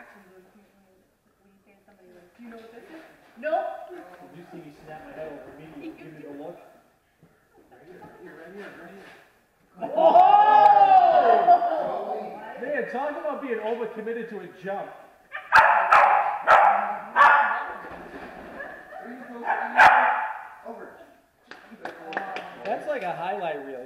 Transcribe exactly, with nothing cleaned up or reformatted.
reaction when you, when you say to somebody like, do you know what this is? Nope. Did you see me snap my head over me and give me the look? Right here, right here, right here. Oh! Man, talk about being overcommitted to a jump. Over. That's like a highlight reel.